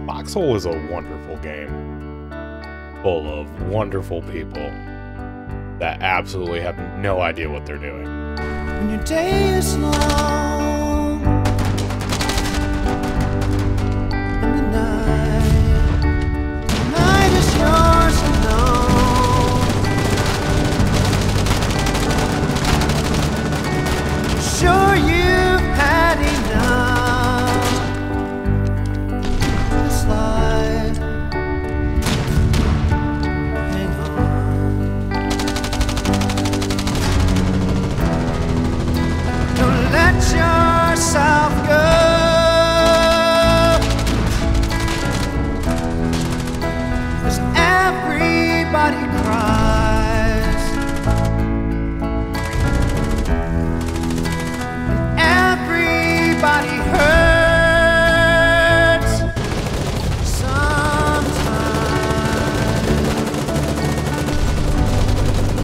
Foxhole is a wonderful game, full of wonderful people that absolutely have no idea what they're doing. When your day is long and the night